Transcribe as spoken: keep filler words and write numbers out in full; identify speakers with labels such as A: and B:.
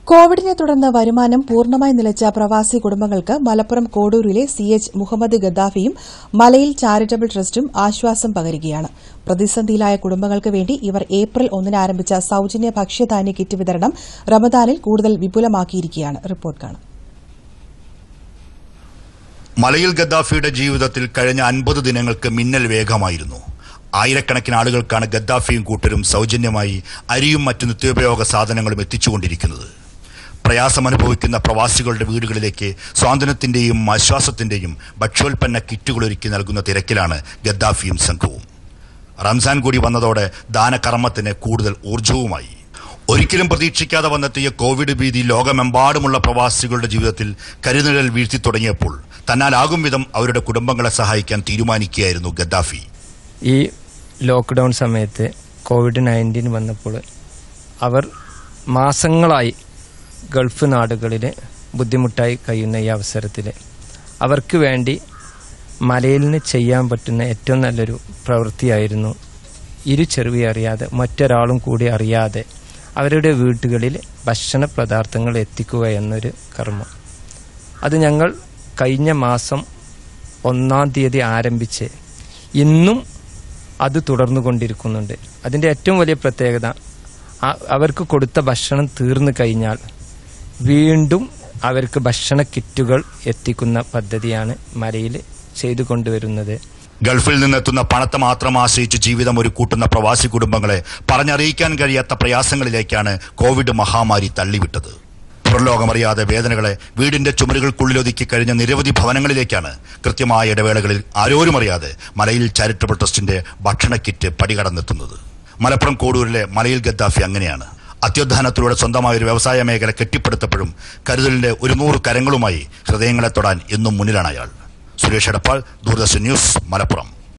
A: കോവിഡിനെ തുടർന്ന് വരുമാനം പൂർണ്ണമായി നിലച്ച പ്രവാസി കുടുംബങ്ങൾക്ക് മലപ്പുറം കോഡൂരിലെ സി എച്ച് മുഹമ്മദ് ഗദ്ദാഫിയും മലയിൽ ചാരിറ്റബിൾ ട്രസ്റ്റും ആശ്വാസം പകരുകയാണ്. പ്രതിസന്ധിയിലായ കുടുംബങ്ങൾക്ക് വേണ്ടി ഇവർ ഏപ്രിൽ ഒന്നിന് ആരംഭിച്ച സൌജന്യ ഭക്ഷ്യധാന്യ കിറ്റ് വിതരണം റമദാനിൽ കൂടുതൽ വിപുലമാക്കിയിരിക്കുകയാണ്. റിപ്പോർട്ട് കാണാം.
B: മലയിൽ ഗദ്ദാഫിയുടെ ജീവിതത്തിൽ കഴിഞ്ഞ അൻപത് ദിനങ്ങൾക്ക് മിന്നൽ വേഗമായിരുന്നു. ആയിരക്കണക്കിന് ആളുകൾക്കാണ് ഗദ്ദാഫിയും കൂട്ടരും സൌജന്യമായി അരിയും മറ്റു നിത്യോപയോഗ സാധനങ്ങളും എത്തിച്ചുകൊണ്ടിരിക്കുന്നത്. പ്രയാസമനുഭവിക്കുന്ന പ്രവാസികളുടെ വീടുകളിലേക്ക് സ്വാതന്ത്ര്യത്തിന്റെയും ആശ്വാസത്തിന്റെയും ഭക്ഷ്യോൽപ്പന്ന കിറ്റുകൾ ഒരുക്കി നൽകുന്ന തിരക്കിലാണ് ഗദ്ദാഫിയും സംഘവും. റംസാൻ കൂടി വന്നതോടെ ദാനകർമ്മത്തിന് കൂടുതൽ ഊർജവുമായി. ഒരിക്കലും പ്രതീക്ഷിക്കാതെ വന്നെത്തിയ കോവിഡ് ഭീതി ലോകമെമ്പാടുമുള്ള പ്രവാസികളുടെ ജീവിതത്തിൽ കരുനിഴൽ വീഴ്ത്തി തുടങ്ങിയപ്പോൾ തന്നാലാകും വിധം അവരുടെ കുടുംബങ്ങളെ സഹായിക്കാൻ തീരുമാനിക്കുകയായിരുന്നു ഗദ്ദാഫി.
C: ഈ ലോക്ക്ഡൗൺ സമയത്ത് കോവിഡ് നയൻറ്റീൻ വന്നപ്പോൾ അവർ മാസങ്ങളായി ഗൾഫ് നാടുകളിൽ ബുദ്ധിമുട്ടായി കഴിയുന്ന ഈ അവസരത്തിൽ അവർക്ക് വേണ്ടി മലയിൽ നിന്ന് ചെയ്യാൻ പറ്റുന്ന ഏറ്റവും നല്ലൊരു പ്രവൃത്തിയായിരുന്നു ഇരു ചെറുവി അറിയാതെ മറ്റൊരാളും കൂടി അറിയാതെ അവരുടെ വീട്ടുകളിൽ ഭക്ഷണ പദാർത്ഥങ്ങൾ എത്തിക്കുക എന്നൊരു കർമ്മം. അത് ഞങ്ങൾ കഴിഞ്ഞ മാസം ഒന്നാം തീയതി ആരംഭിച്ച് ഇന്നും അത് തുടർന്നുകൊണ്ടിരിക്കുന്നുണ്ട്. അതിൻ്റെ ഏറ്റവും വലിയ പ്രത്യേകത അവർക്ക് കൊടുത്ത ഭക്ഷണം തീർന്നു കഴിഞ്ഞാൽ വീണ്ടും അവർക്ക് ഭക്ഷണ കിറ്റുകൾ എത്തിക്കുന്ന പദ്ധതിയാണ് മലയിൽ ചെയ്തു കൊണ്ടുവരുന്നത്.
B: ഗൾഫിൽ നിന്നെത്തുന്ന പണത്തെ മാത്രം ആശ്രയിച്ച് ജീവിതം ഒരു കൂട്ടുന്ന പ്രവാസി കുടുംബങ്ങളെ പറഞ്ഞറിയിക്കാൻ കഴിയാത്ത പ്രയാസങ്ങളിലേക്കാണ് കോവിഡ് മഹാമാരി തള്ളിവിട്ടത്. പുറലോകമറിയാതെ വേദനകളെ വീടിന്റെ ചുമരുകൾക്കുള്ളിലൊതുക്കി കഴിഞ്ഞ നിരവധി ഭവനങ്ങളിലേക്കാണ് കൃത്യമായ ഇടവേളകളിൽ ആരോരും അറിയാതെ മലയിൽ ചാരിറ്റബിൾ ട്രസ്റ്റിന്റെ ഭക്ഷണ കിറ്റ് പടികടന്നെത്തുന്നത്. മലപ്പുറം കോഡൂരിലെ മലയിൽ ഗദ്ദാഫി അങ്ങനെയാണ്. അത്യുദ്ധാനത്തിലൂടെ സ്വന്തമായ ഒരു വ്യവസായ മേഖല കെട്ടിപ്പടുത്തപ്പോഴും കരുതലിന്റെ ഒരു നൂറ് കരങ്ങളുമായി ഹൃദയങ്ങളെ തൊടാൻ എന്നും മുന്നിലാണ് അയാൾ. സുരേഷ് എടപ്പാൾ, ദൂരദർശൻ ന്യൂസ്, മലപ്പുറം.